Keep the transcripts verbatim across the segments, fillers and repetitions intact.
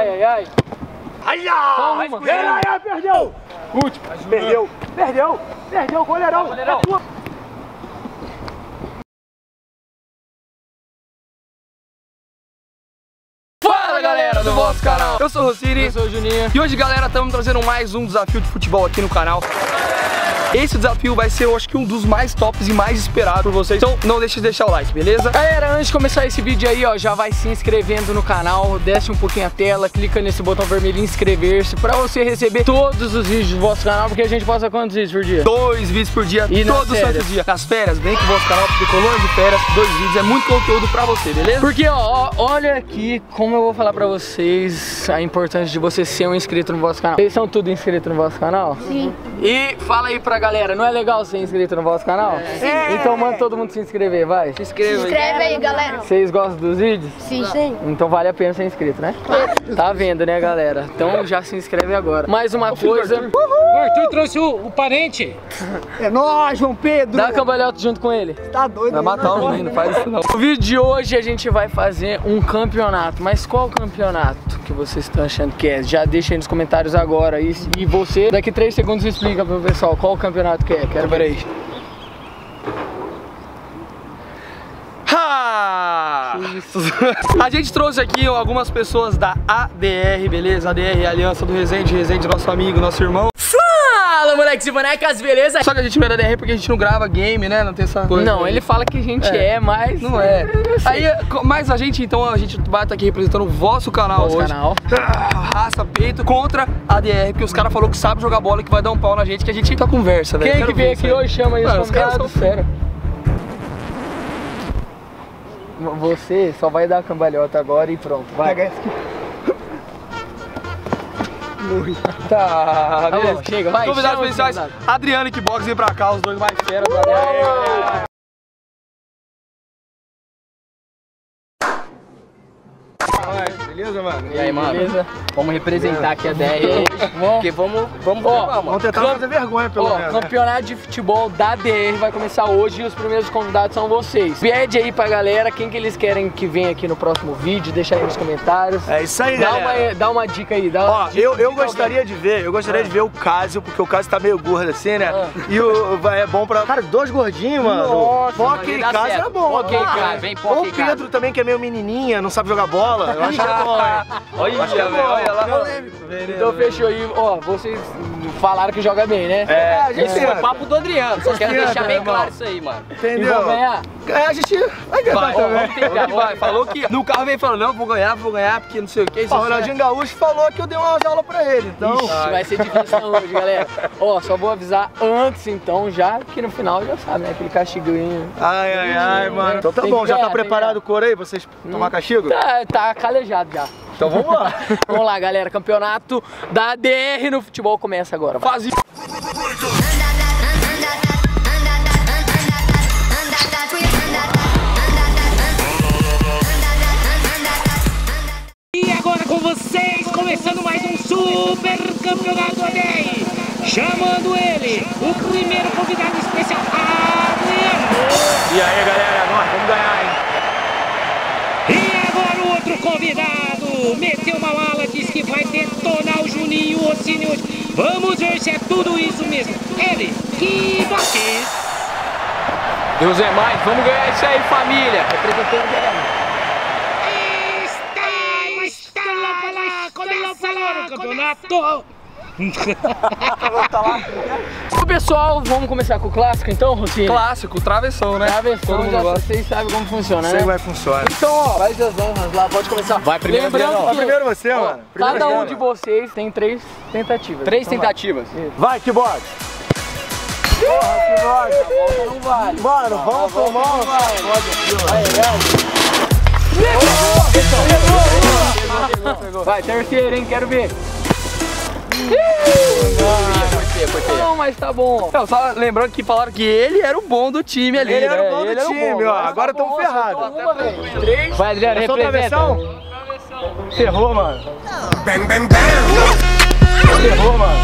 Ai, ai, ai. Ai, ai, ai, perdeu. Último. Perdeu. Perdeu. Perdeu, goleirão. Goleirão. É tua. Fala, galera do vosso canal. Eu sou o Rossini. Eu sou o Juninho. E hoje, galera, estamos trazendo mais um desafio de futebol aqui no canal. Esse desafio vai ser, eu acho que um dos mais tops e mais esperados por vocês. Então não deixe de deixar o like, beleza? Galera, antes de começar esse vídeo aí, ó, já vai se inscrevendo no canal, desce um pouquinho a tela, clica nesse botão vermelho inscrever-se pra você receber todos os vídeos do vosso canal, porque a gente posta quantos vídeos por dia? Dois vídeos por dia, e todo santo dia. Nas férias, vem com o vosso canal, porque colônia de férias, dois vídeos, é muito conteúdo pra você, beleza? Porque, ó, ó, olha aqui como eu vou falar pra vocês a importância de você ser um inscrito no vosso canal. Vocês são tudo inscritos no vosso canal? Sim. E fala aí pra galera, não é legal ser inscrito no vosso canal? Sim. Então manda todo mundo se inscrever, vai. Se inscreva Se aí. inscreve aí, galera. Vocês gostam dos vídeos? Sim. Sim. Então vale a pena ser inscrito, né? Tá vendo, né, galera? Então já se inscreve agora. Mais uma coisa. O Arthur trouxe o, o parente. É nóis, João Pedro. Dá cambalhota junto com ele. Tá doido. Vai matar o menino, faz isso não. No vídeo de hoje a gente vai fazer um campeonato. Mas qual campeonato que vocês estão achando que é? Já deixa aí nos comentários agora. E, e você, daqui três segundos, explica pro pessoal qual campeonato que é. Quero ver aí. Ha! A gente trouxe aqui algumas pessoas da A D R, beleza? A D R é a Aliança do Resende, Resende nosso amigo, nosso irmão. Fala, moleques e bonecas, beleza? Só que a gente não é da A D R porque a gente não grava game, né? Não tem essa coisa. Não, ele fala que a gente é, É. mas... Não é. Eu sei. Aí, mas a gente, então, a gente vai estar aqui representando o vosso canal Vosso hoje. canal. Ah, raça, peito, contra a D R, porque os caras falaram que sabe jogar bola e que vai dar um pau na gente, que a gente tá conversa, velho. Quem Quero que ver veio isso aqui aí. hoje chama aí os Mano, os caras convidados? são Sério. Você só vai dar a cambalhota agora e pronto, vai. Pega esse aqui. Tá, Tá beleza. bom, chega, vai. Convidados chama os especiais, convidados. Adriano e Kickbox, vem pra cá, os dois mais feras do A D R. Beleza, mano? E aí, mano? Beleza? Vamos representar aqui a D R aí. Porque vamos, vamos, Ó, vamos. Vamos tentar fazer vergonha, pelo Ó, menos. Né? campeonato de futebol da D R vai começar hoje e os primeiros convidados são vocês. Pede aí pra galera quem que eles querem que venha aqui no próximo vídeo, deixa aí nos comentários. É isso aí, Dá galera. uma, dá uma dica aí, dá uma Ó, dica, eu, eu dica gostaria alguém. de ver, eu gostaria Ah. de ver o Cássio, porque o Cássio tá meio gordo assim, né? Ah. E o vai- é bom pra. Cara, dois gordinhos, mano. Nossa, Pô, mas aquele dá Cássio certo. é bom. Ok, mano. cara, vem, pô, Ou ok, o Pedro também, que é meio menininha, não sabe jogar bola. Eu acho que é bom, hein? Olha, Acho que é velho, bom. olha lá. Então fechou aí, ó, vocês falaram que joga bem, né? É, a gente Esse tenta. foi o papo do Adriano, só quero Tenta, deixar bem irmão. claro isso aí, mano. E Entendeu? vamos ganhar? É, a gente vai ganhar Vai, também. vamos tentar, vai. Falou que no carro vem falando, não, vou ganhar, vou ganhar, porque não sei o que. Ó, o Ronaldinho Gaúcho falou que eu dei umas aulas pra ele, então. Ixi, vai ser difícil hoje, galera. Ó, só vou avisar antes, então, já que no final já sabe, né? Aquele castigoinho. Ai, ai, ai, mano. Então tá Tem bom, que já ganhar, tá tem que preparado ganhar. o couro aí pra vocês tomar castigo? Tá, tá calejado já. Então vamos lá. Vamos lá, galera. Campeonato da A D R no futebol começa agora. Vai. Faz isso. E agora com vocês, começando mais um Super Campeonato A D R. Chamando ele, o primeiro convidado especial, Adriano. E aí, galera, nós vamos ganhar, hein? E agora o outro convidado, meteu uma ala, disse que vai detonar o Juninho, o Rossini hoje. Vamos ver se é tudo isso mesmo. Ele, Kickbox. Deus é mais. Vamos ganhar isso aí, família. Representando a D R. Está, está lá, lá, começa lá o campeonato. Ô, pessoal, vamos começar com o clássico então, Rossini? Clássico, travessão, né? Travessão, Todo mundo já gosta. vocês sabem como funciona, Sei né? vai funcionar. Então, ó, faz as honras lá, pode começar. Vai primeiro, Lembrando Adriano. que Primeiro você, ó, mano. Primeiro cada um você, de mano. vocês tem três tentativas. Três Então tentativas. Vai, Kickbox. Porra, que voz, a volta não vale. Mano, vamos tomar um. Aí, aí. Vai, terceiro, hein? Quero ver. Não, mas tá bom. Não, só lembrando que falaram que ele era o bom do time ali. Ele era né? o bom do Ele era o time, bom. ó. Agora Tá bom, tamo ferrados. acertou uma vez. Três. Vai, Adriano, É só representa. travessão? Ferrou, mano. Ferrou, mano.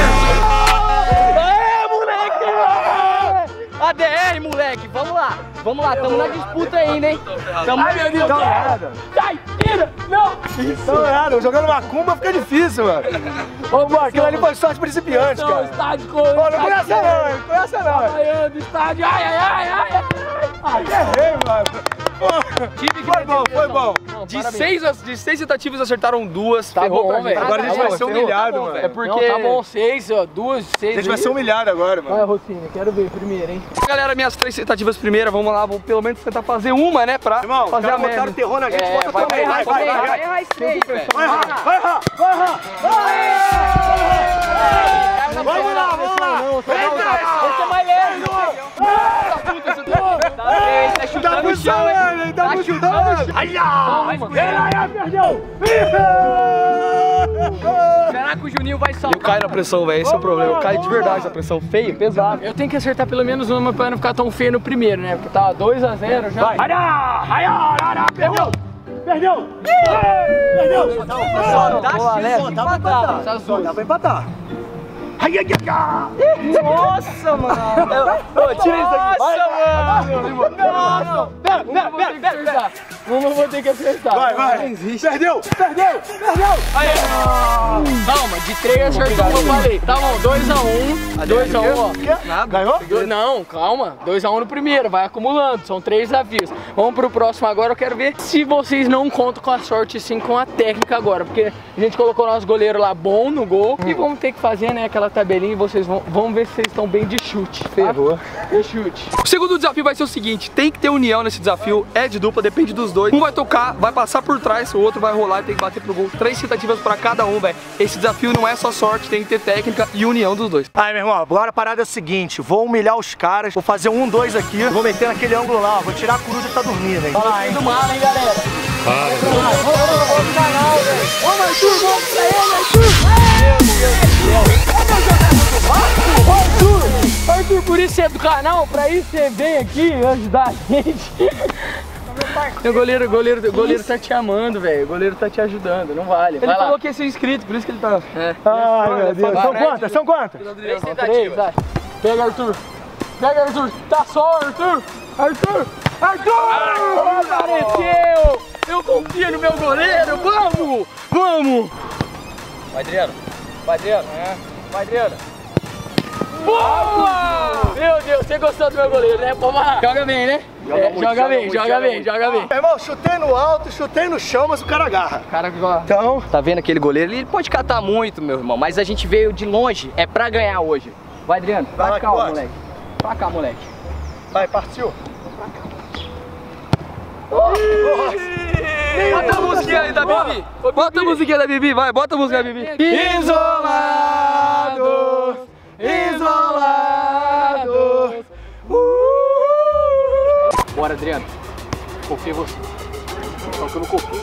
A D R, moleque, vamos lá. Vamos vamos lá, tamo na disputa ainda, hein? Tamo Ai, meu Deus. Não, nada. Sai, tira, não. Não, nada. Jogando macumba fica difícil, mano. Ô, mano, aquilo ali foi sorte principiante, Não, cara. estádio com... Pô, não conhece não, não conhece não. Apanhando, estádio, ai, ai, ai, ai, ai. Ai, errei, mano. Foi bom, foi bom. De seis, de seis tentativas acertaram duas. Tá ferrou bom, pra gente. velho. Agora a gente Tá vai bom, ser ferrou, humilhado, tá bom, mano. velho. É porque- Não, tá bom, seis, ó, duas, seis. A gente vai aí. ser humilhado agora, Vai, mano. Rocinha, quero ver primeiro, hein? Galera, minhas três tentativas primeira, vamos lá, vou pelo menos tentar fazer uma, né, pra Irmão, fazer a cara botaram média. terror na gente, É, bota vai, também. vai, Vai, vai, vai, vai. errar esse três, velho. Vai errar, vai errar, vai errar. Vamos lá, vamos lá. Esse é mais leve, Tá funcionando, hein? Tá funcionando. Ai, ai, ai, perdeu. Será que o Juninho vai salvar? Eu caio na pressão, velho, esse é o problema. Eu caio de verdade na pressão, feio, pesado. Eu tenho que acertar pelo menos uma pra não ficar tão feio no primeiro, né? Porque tá dois a zero já. Vai. Ai, ai, ai, ai, perdeu. Perdeu. Perdeu. Dá chance de empatar. Dá pra empatar. Ai, ai, ai. Nossa, mano. Ô, tira isso daqui. Nossa, mano. Nossa. Pera, pera, pera, pera. Uma eu vou ter que acertar. Vai, vai. Perdeu, perdeu, perdeu. Calma, de três acertou uma, eu falei. Tá bom, dois a um. dois a um, ó. Nada. Ganhou? Do- Não, calma. dois a um no primeiro, vai acumulando. São três desafios. Vamos pro próximo agora. Eu quero ver se vocês não contam com a sorte, sim com a técnica agora. Porque a gente colocou nosso goleiro lá bom no gol. E vamos ter que fazer, né, aquela tabelinha e vocês vão, vão ver se vocês estão bem de chute. Tá? Ferrou. De chute. O segundo desafio vai ser o seguinte, tem que ter união nesse desafio, é de dupla, depende dos dois. Um vai tocar, vai passar por trás, o outro vai rolar e tem que bater pro gol. Três tentativas pra cada um, velho. Esse desafio não é só sorte, tem que ter técnica e união dos dois. Aí, meu irmão, agora a parada é o seguinte, vou humilhar os caras, vou fazer um, dois aqui, vou meter naquele ângulo lá, ó, vou tirar a coruja que tá dormindo, hein. Fala lá, hein. Do mal, hein, galera? Vamos pro canal, velho. Vamos, Arthur, vamos pra ele, Arthur. Arthur, Arthur, por isso você é do canal, pra isso você vem aqui ajudar a gente. O goleiro, o goleiro, o goleiro tá te amando, velho. O goleiro tá te ajudando, não vale. Ele Vai lá. falou que ia ser inscrito, por isso que ele tá... É. Ai, meu Deus. Vai, São vai. quantas? São quantas? São três, vai. Pega, Arthur. Pega, Arthur. Tá só, Arthur. Arthur. Arthur! Apareceu! Eu confio no meu goleiro. Vamos! Vamos! Vai, Adriano. Vai, Adriano. É. Vai, Adriano. Boa! Meu Deus, você gostou do meu goleiro, né? Vamos lá. Joga bem, né? Joga É, muito, joga joga bem, muito, joga joga bem, muito. joga bem. Meu irmão, chutei no alto, chutei no chão, mas o cara agarra. Cara, ó. Então, Tá vendo aquele goleiro? Ele pode catar muito, meu irmão, mas a gente veio de longe, é pra ganhar hoje. Vai, Adriano, Vai, pra cá, bote. moleque. Pra cá, moleque. vai, partiu. Bota a musiquinha aí da Bibi. Bota a musiquinha da Bibi, vai, bota a música da Bibi. Isolados, isolados. Bora, Adriano. Confia em você. Só que eu não confio.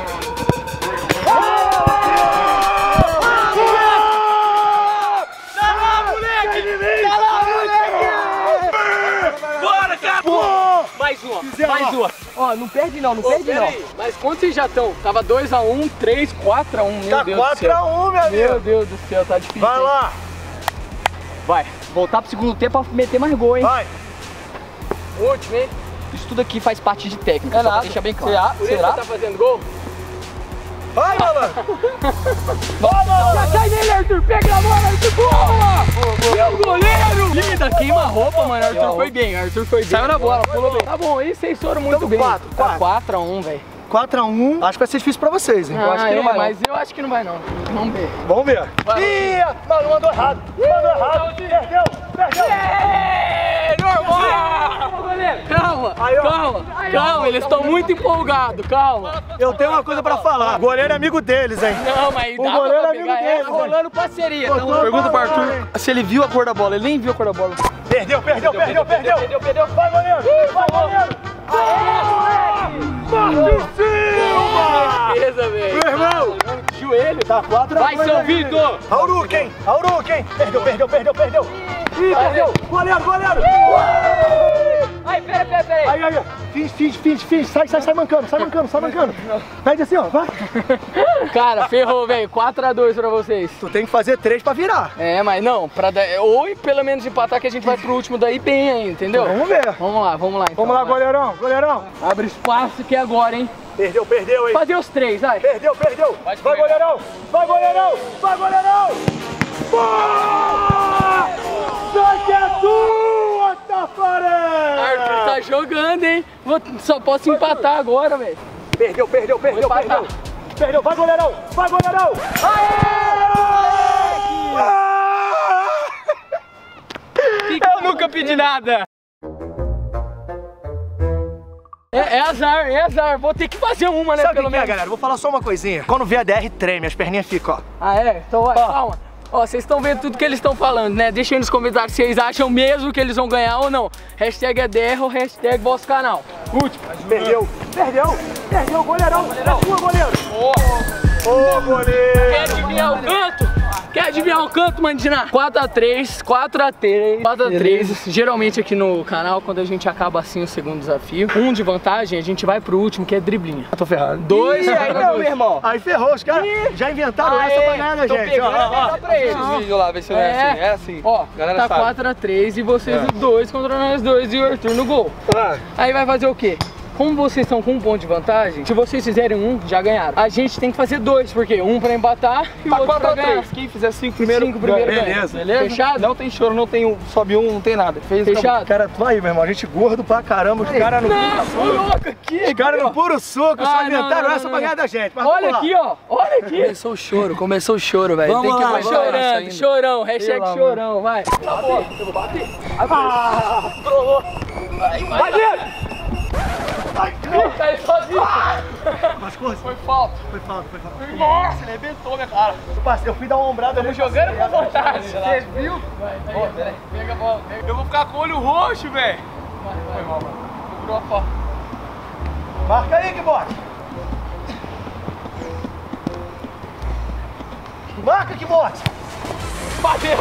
Bora, cara! Mais uma, mais uma. Ó, não perde não, não perde não. Peraí, mas quantos vocês já estão? Tava dois a um, três, quatro a um, meu Tá Deus do quatro céu. a um, meu Meu amigo. Deus do céu, tá difícil. Vai hein? lá, Vai, voltar pro segundo tempo pra meter mais gol, hein? vai. Último, hein? Isso tudo aqui faz parte de técnica, só pra deixar bem claro. Será? Por isso Será? você tá fazendo gol? Vai, malandro. Já sai nele, Arthur! Pega a bola, Arthur! Boa! Meu goleiro! Linda, queima a roupa, mano. Arthur foi bem, Arthur foi bem. Saiu na bola, pulou bem. Tá bom, aí vocês foram muito Tamo bem. quatro, Tá quatro. quatro a um, velho. quatro a um, acho que vai ser difícil pra vocês, hein. Eu acho que não vai, não. Mas eu acho que não vai, não. Vamos ver. Vamos ver. Ih, mano, mandou errado. Mandou errado. Perdeu, perdeu. É normal! Calma, Aí, ó. calma, calma, eles estão muito empolgados, calma. Eu tenho uma coisa pra falar. O goleiro é amigo deles, hein. Não, mas O dá goleiro pra é amigo pegar deles, essa hein. rolando parceria. Botou Então, Pergunta pro pra lá, Arthur se ele viu a cor da bola. Ele nem viu a cor da bola. Perdeu, perdeu, perdeu, perdeu. perdeu, perdeu. Vai, goleiro. Vai, goleiro. Marcos Silva. Beleza, velho. Meu irmão. Joelho. Tá quatro a um. Vai, seu Vitor! Auruque, hein. Auruque, hein. Perdeu, perdeu, perdeu, perdeu. Ih, perdeu. Goleiro, goleiro. Ai, pera, pera, pera aí. Aí, aí. finge, finge, finge, finge. Sai, sai, sai mancando, sai mancando, sai mancando. Pede assim, ó, vai. Cara, ferrou, velho. quatro a dois pra vocês. Tu tem que fazer três pra virar. É, mas não, pra dar, ou pelo menos empatar que a gente vai pro último daí bem aí, entendeu? Vamos ver. Vamos lá, vamos lá então. Vamos lá, vai. goleirão, goleirão. Abre espaço que é agora, hein? Perdeu, perdeu, hein? Fazer os três, vai. Perdeu, perdeu. Vai, goleirão, vai, goleirão, vai, goleirão. Boa! Só que é tua, Tafarel! Arthur tá jogando, hein? Vou, só posso empatar agora, velho. Perdeu, perdeu, perdeu, Vou perdeu. empatar. Perdeu, vai, goleirão, vai, goleirão. Eu nunca pedi nada. É, é azar, é azar. Vou ter que fazer uma, né? Sabe pelo o que é, menos. galera? Vou falar só uma coisinha. Quando vier a D R, treme, as perninhas ficam, ó. Ah, é? Então vai, calma. Ó, vocês estão vendo tudo que eles estão falando, né? Deixem aí nos comentários se vocês acham mesmo que eles vão ganhar ou não. Hashtag é D R ou hashtag vosso canal. Último. Perdeu, perdeu, perdeu, goleirão. É sua, goleiro. Ô, goleiro. Quer adivinhar o canto? Quer adivinhar o canto, Mandina? quatro a três, quatro a três, quatro a três. Geralmente aqui no canal, quando a gente acaba assim o segundo desafio, um de vantagem, a gente vai pro último, que é driblinha. Tô ferrado. Dois, Ih, aí não, meu irmão. Aí ferrou, os caras já inventaram Aê, essa pra ganhar da tô gente. pegando, Ó, ó, ó. Pra eles. Esse vídeo lá, vê se não é assim. É assim. Ó, Galera tá sabe. quatro a três e vocês os dois contra nós dois e o Arthur no gol. Ah, Aí vai fazer o quê? Como vocês estão com um ponto de vantagem, se vocês fizerem um, já ganharam. A gente tem que fazer dois, porque um pra empatar e o Tá outro quatro pra a ganhar. três. Quem fizer cinco primeiro, Cinco primeiro ganha. ganha. Beleza. Beleza? Fechado? Não tem choro, não tem um, sobe um, não tem nada. Fez, Fechado? cara, tu aí, meu irmão. A gente gordo pra caramba. Os caras no Não, ô louco aqui. Os caras no puro suco, Ah, só não, inventaram não, não, essa não, pra ganhar não. da gente. Mas Olha vamos lá. aqui, ó. Olha aqui. Começou o choro, começou o choro, velho. Vamos Tem que lá, aguentar vai essa Chorando, ainda. chorão. Hashtag Pelo chorão, vai. Ah, vai dentro! Cai sozinho. Mas coisa. Foi falta. Foi falta, foi falta. Nossa, ele arrebentou minha cara. Eu fui dar uma ombrada. Estamos jogando com vontade. Você viu? Vai, vai, peraí. Pega a bola. Pega. Eu vou ficar com o olho roxo, velho. Foi mal, mano. Procurou a falta. Marca aí, que bote. Marca, que bote. Bateu.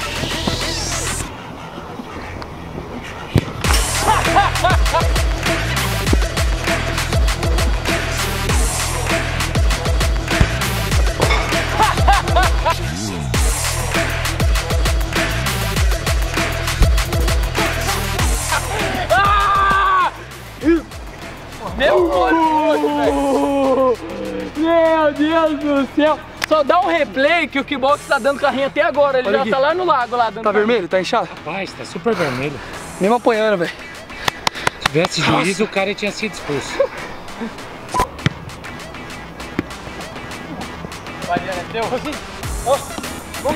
Meu olho, meu Deus do céu! Só dá um replay que o Kickbox tá dando carrinho até agora. Ele Olha já aqui. tá lá no lago lá dando Tá carrinho. vermelho? Tá inchado? Rapaz, tá super vermelho. Mesmo apanhando, velho. Se tivesse juízo, o cara tinha sido expulso. Vai, Diana, deu. Ó, vamos.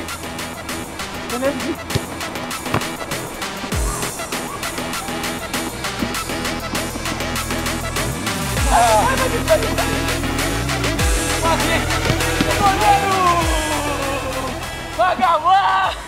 Vagabundo!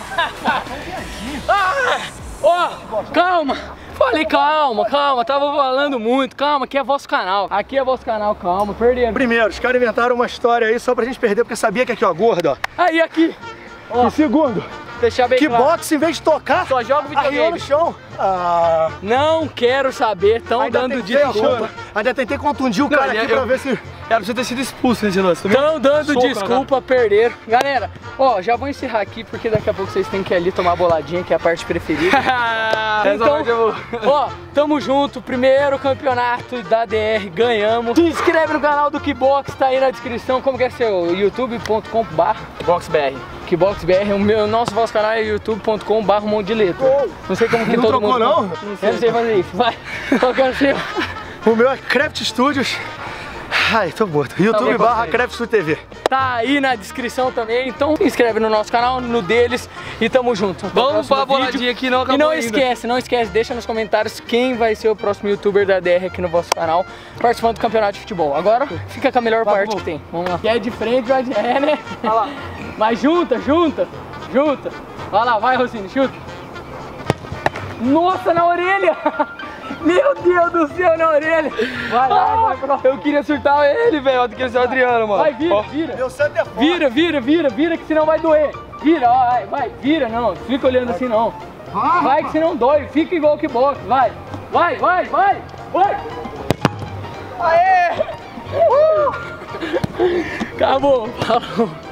Ah! Ó, calma! Falei calma, calma, tava falando muito, calma, aqui é vosso canal. Aqui é vosso canal, calma, perdendo. Primeiro, os caras inventaram uma história aí só pra gente perder, porque sabia que aqui, ó, gordo, ó. Aí, aqui. Ó, E segundo, deixar bem que claro. boxe, em vez de tocar, Só joga arriou videogame. no chão. Ah, Não quero saber, tão ainda dando tentei, ó, desculpa. ainda tentei contundir o cara Não, aqui eu- pra ver se... Era pra você ter sido expulso nesse lance, tá vendo? Tão dando Soco, desculpa, perderam. Galera, ó, já vou encerrar aqui porque daqui a pouco vocês têm que ir ali tomar a boladinha, que é a parte preferida. Essa Então, parte eu- ó, tamo junto, primeiro campeonato da D R, ganhamos. Se inscreve no canal do Kickbox, tá aí na descrição, como que é seu? youtube ponto com barra BoxBR. KickboxBR, o meu, nosso vosso canal é youtube ponto com barra um monte de letra. Não sei como que Não todo trocou, mundo... não? Eu não sei fazer isso, vai. Qual que é o seu? O meu é Craft Studios. Ai, tô morto. YouTube bom, barra velho. Craft Studio T V. Tá aí na descrição também, então se inscreve no nosso canal, no deles e tamo junto. Até o Vamos próximo pra boladinha vídeo. aqui, não acabou E não ainda. esquece, não esquece, deixa nos comentários quem vai ser o próximo youtuber da D R aqui no vosso canal, participando do campeonato de futebol. Agora fica com a melhor parte que tem. Vamos lá. Quer de frente, vai de... É, né? Olha lá. Mas junta, junta, junta. Vai lá, vai, Rosine, chuta. Nossa, na orelha! Meu Deus do céu, na orelha! Vai lá, vai, vai, Eu queria acertar ele, velho. Eu queria acertar o Adriano, mano. vai, vira, Ó. vira. Meu santo é forte. Vira, vira, vira, vira, que senão vai doer. Vira, ó, vai, vai, vira, não. Fica olhando assim, não. Vai, que senão dói. Fica igual o Kickbox, vai. Vai, vai, vai. Vai! Aê! Uh! Acabou, falou.